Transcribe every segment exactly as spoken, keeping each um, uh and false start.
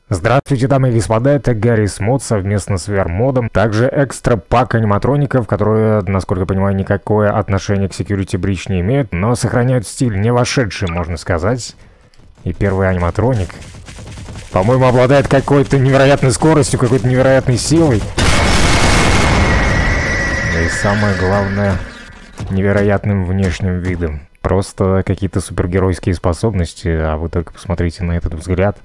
Здравствуйте, дамы и господа, это Гаррис Мод совместно с ви ар-модом. Также экстра пак аниматроников, которые, насколько я понимаю, никакое отношение к Security Breach не имеют, но сохраняют стиль, не вошедший, можно сказать. И первый аниматроник, по-моему, обладает какой-то невероятной скоростью, какой-то невероятной силой. И самое главное, невероятным внешним видом. Просто какие-то супергеройские способности, а вы только посмотрите на этот взгляд.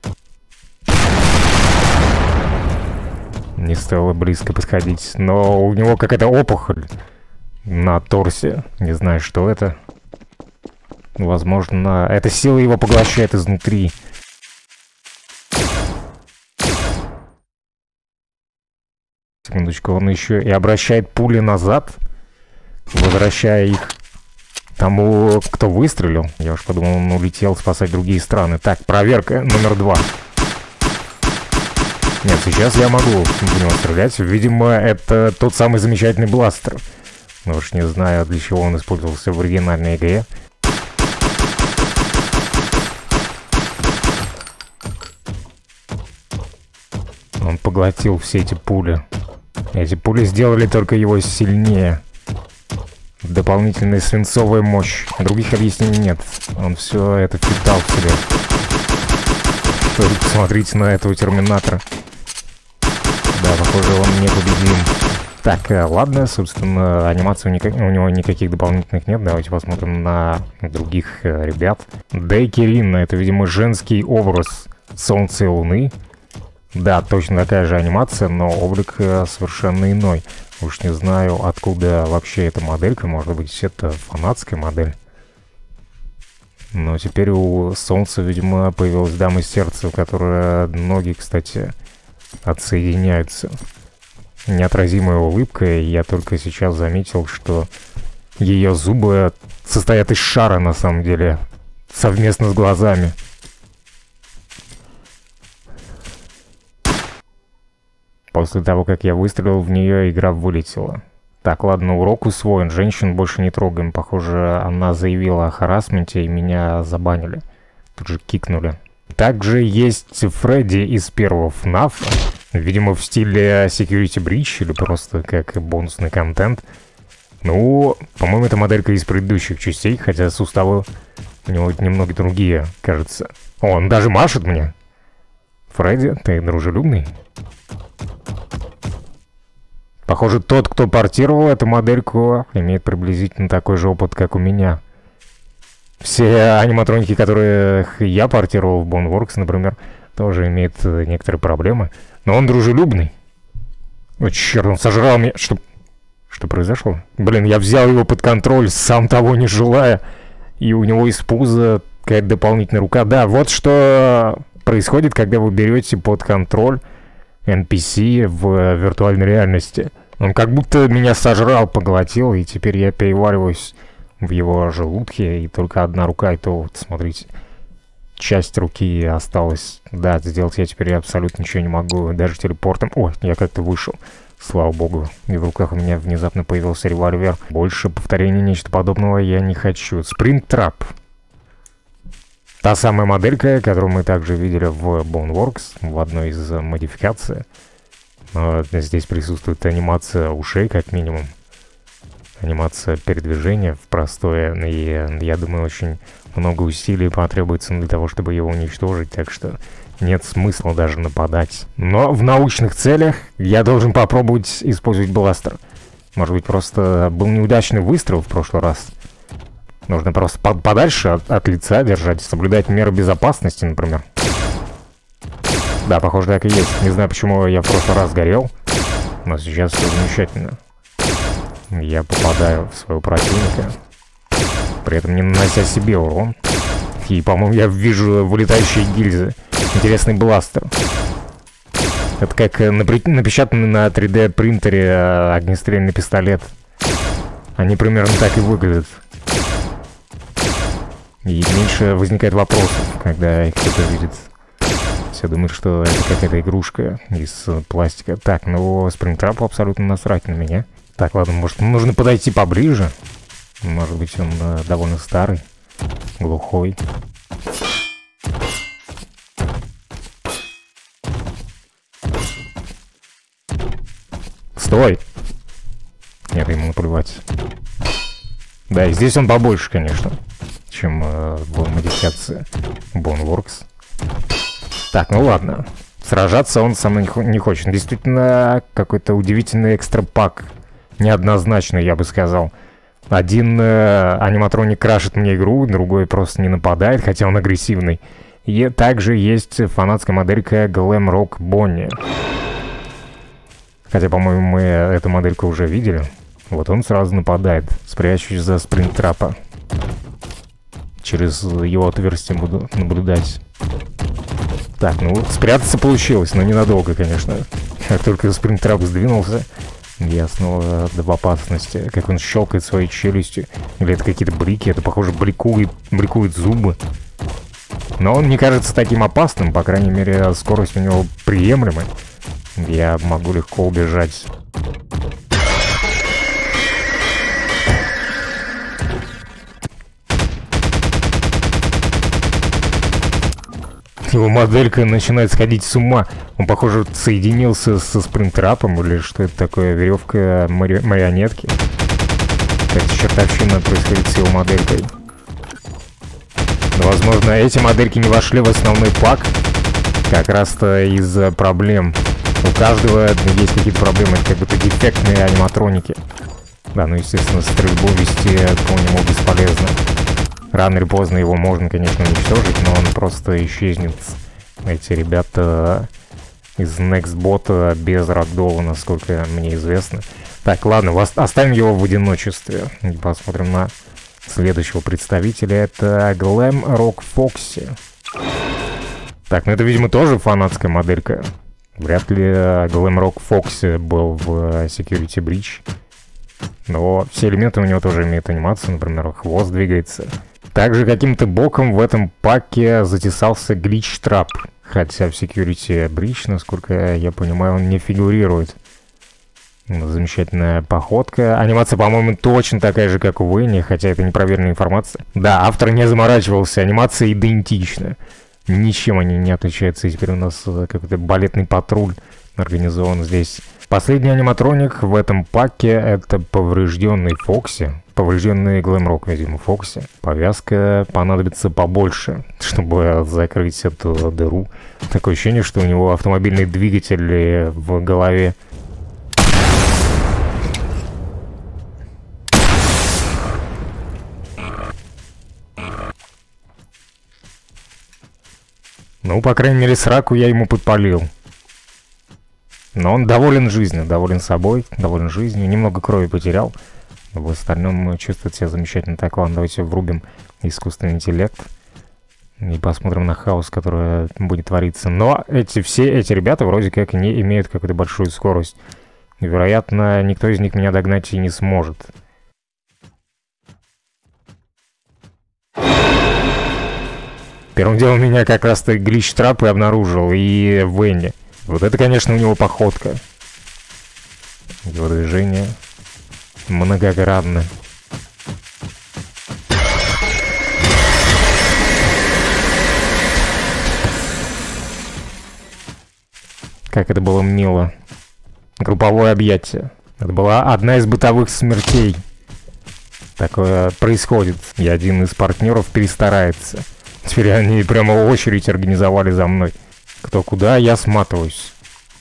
Не стоило близко подходить, но у него какая-то опухоль на торсе. Не знаю, что это. Возможно, эта сила его поглощает изнутри. Секундочку, он еще и обращает пули назад, возвращая их тому, кто выстрелил. Я уж подумал, он улетел спасать другие страны. Так, проверка номер два. Нет, сейчас я могу в него стрелять. Видимо, это тот самый замечательный бластер. Но уж не знаю, для чего он использовался в оригинальной игре. Он поглотил все эти пули. Эти пули сделали только его сильнее. Дополнительная свинцовая мощь. Других объяснений нет. Он все это впитал в себя. Только посмотрите на этого терминатора. Да, похоже, он непобедим. Так, ладно, собственно, анимации у него никаких дополнительных нет. Давайте посмотрим на других ребят. Дейки Ринна, это, видимо, женский образ Солнца и Луны. Да, точно такая же анимация, но облик совершенно иной. Уж не знаю, откуда вообще эта моделька. Может быть, это фанатская модель. Но теперь у Солнца, видимо, появилась дама сердца, у которой ноги, кстати, отсоединяются. Неотразимая улыбка, и я только сейчас заметил, что ее зубы состоят из шара, на самом деле, совместно с глазами. После того, как я выстрелил в нее, игра вылетела. Так, ладно, урок усвоен, женщин больше не трогаем. Похоже, она заявила о харассменте, и меня забанили. Тут же кикнули. Также есть Фредди из первого эф наф. Видимо, в стиле Security Breach или просто как бонусный контент. Ну, по-моему, это моделька из предыдущих частей, хотя суставы у него немного другие, кажется. О, он даже машет мне. Фредди, ты дружелюбный? Похоже, тот, кто портировал эту модельку, имеет приблизительно такой же опыт, как у меня. Все аниматроники, которые я портировал в Boneworks, например, тоже имеют некоторые проблемы. Но он дружелюбный. О, черт, он сожрал меня. Что... Что произошло? Блин, я взял его под контроль, сам того не желая. И у него из пуза какая-то дополнительная рука. Да, вот что происходит, когда вы берете под контроль эн пи си в виртуальной реальности. Он как будто меня сожрал, поглотил, и теперь я перевариваюсь в его желудке, и только одна рука, и то, вот, смотрите, часть руки осталась. Да, сделать я теперь абсолютно ничего не могу, даже телепортом. О, я как-то вышел, слава богу, и в руках у меня внезапно появился револьвер. Больше повторения нечто подобного я не хочу. Спрингтрап. Та самая моделька, которую мы также видели в Boneworks, в одной из модификаций. Но здесь присутствует анимация ушей, как минимум. Анимация передвижения в простое. И я думаю, очень много усилий потребуется для того, чтобы его уничтожить. Так что нет смысла даже нападать. Но в научных целях я должен попробовать использовать бластер. Может быть, просто был неудачный выстрел в прошлый раз. Нужно просто подальше от, от лица держать, соблюдать меры безопасности, например. Да, похоже, так и есть. Не знаю, почему я в прошлый раз горел, но сейчас все замечательно. Я попадаю в своего противника, при этом не нанося себе урон. И, по-моему, я вижу вылетающие гильзы. Интересный бластер. Это как напечатанный на три дэ принтере огнестрельный пистолет. Они примерно так и выглядят. И меньше возникает вопросов, когда их кто-то видит. Все думают, что это какая-то игрушка из пластика. Так, ну, Спрингтрапу абсолютно насрать на меня. Так, ладно, может, нужно подойти поближе. Может быть, он э, довольно старый, глухой. Стой! Нет, ему наплевать. Да, и здесь он побольше, конечно, чем э, в модификации Boneworks. Так, ну ладно. Сражаться он со мной не хочет. Действительно, какой-то удивительный экстра-пак. Неоднозначный, я бы сказал. Один э, аниматроник крашит мне игру, другой просто не нападает, хотя он агрессивный. И также есть фанатская моделька Glam Rock Bonnie. Хотя, по-моему, мы эту модельку уже видели. Вот он сразу нападает, спрячусь за спринтрапа. Через его отверстие буду наблюдать. Так, ну спрятаться получилось, но ненадолго, конечно. Как только спринтрап сдвинулся, я снова в опасности. Как он щелкает своей челюстью. Или это какие-то блики, это, похоже, бликует, бликует зубы. Но он не кажется таким опасным, по крайней мере, скорость у него приемлемая. Я могу легко убежать. Его моделька начинает сходить с ума. Он, похоже, соединился со спринтрапом, или что это такое, веревка мари марионетки. Какая-то чертовщина происходит с его моделькой. Но, возможно, эти модельки не вошли в основной пак, как раз-то из-за проблем. У каждого есть какие-то проблемы, это как будто дефектные аниматроники. Да, ну, естественно, стрельбу вести по нему бесполезно. Рано или поздно его можно, конечно, уничтожить, но он просто исчезнет. Эти ребята из Nextbot без рагдола, насколько мне известно. Так, ладно, оставим его в одиночестве. И посмотрим на следующего представителя. Это Glam Rock Foxy. Так, ну это, видимо, тоже фанатская моделька. Вряд ли Glam Rock Foxy был в Security Breach. Но все элементы у него тоже имеют анимацию. Например, хвост двигается. Также каким-то боком в этом паке затесался Glitch Trap. Хотя в Security Breach, насколько я понимаю, он не фигурирует. Замечательная походка. Анимация, по-моему, точно такая же, как у Венни, хотя это непроверенная информация. Да, автор не заморачивался. Анимация идентична. Ничем они не отличаются. И теперь у нас какой-то балетный патруль организован здесь. Последний аниматроник в этом паке — это поврежденный Фокси. Поврежденный Glam Rock, видимо, Фокси. Повязка понадобится побольше, чтобы закрыть эту дыру. Такое ощущение, что у него автомобильный двигатель в голове. Ну, по крайней мере, сраку я ему подпалил. Но он доволен жизнью, доволен собой, доволен жизнью. Немного крови потерял. В остальном чувствует себя замечательно. Так, ладно, давайте врубим искусственный интеллект. И посмотрим на хаос, который будет твориться. Но эти, все эти ребята вроде как не имеют какую-то большую скорость. И, вероятно, никто из них меня догнать и не сможет. Первым делом меня как раз-то Glitch Trap и обнаружил, и Венни. Вот это, конечно, у него походка. Его движение многогранно. Как это было мило. Групповое объятие. Это была одна из бытовых смертей. Такое происходит. И один из партнеров перестарается. Теперь они прямо очередь организовали за мной. Кто куда, я сматываюсь.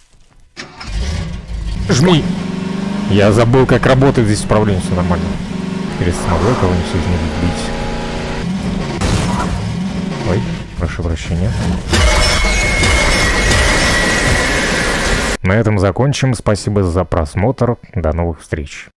Жми! Я забыл, как работает здесь управление, все нормально. Теперь смогу кого-нибудь из них бить. Ой, прошу прощения. На этом закончим. Спасибо за просмотр. До новых встреч.